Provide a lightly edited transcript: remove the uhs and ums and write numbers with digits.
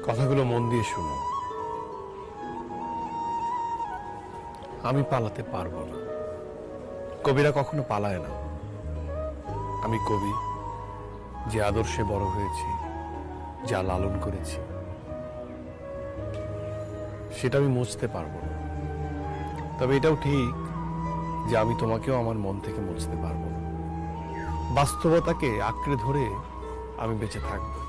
কথাগুলো মন দিয়ে শুনো। আমি পালাতে পারবো না। কবিরা কখনো পালায় না। আমি কবি, যে আদর্শে বড় হয়েছি, যা লালন করেছি, সেটা আমি মুছতে পারবো না। তবে এটাও ঠিক যে আমি তোমাকেও আমার মন থেকে মুছতে পারবো না। বাস্তবতাকে আঁকড়ে ধরে আমি বেঁচে থাকবো।